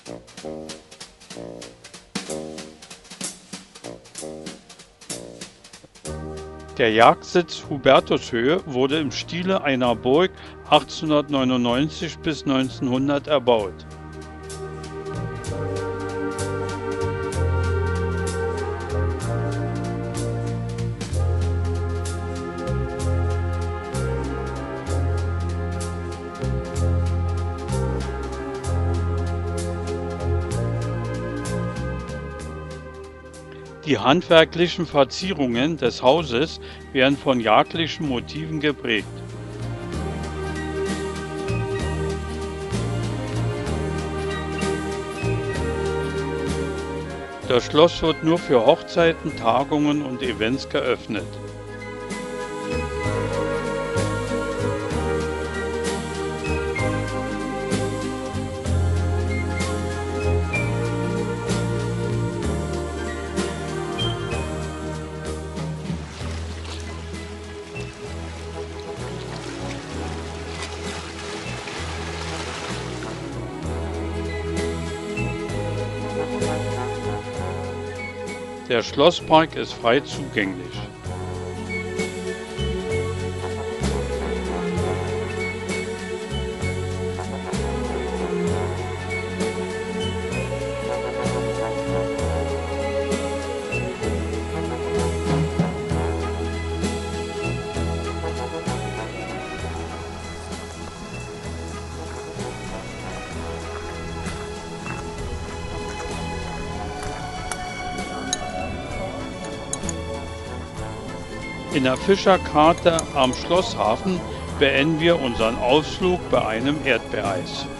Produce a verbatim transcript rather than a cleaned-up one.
Der Jagdsitz Hubertushöhe wurde im Stile einer Burg achtzehnhundertneunundneunzig bis neunzehnhundert erbaut. Die handwerklichen Verzierungen des Hauses werden von jagdlichen Motiven geprägt. Das Schloss wird nur für Hochzeiten, Tagungen und Events geöffnet. Der Schlosspark ist frei zugänglich. In der Fischerkarte am Schlosshafen beenden wir unseren Ausflug bei einem Erdbeereis.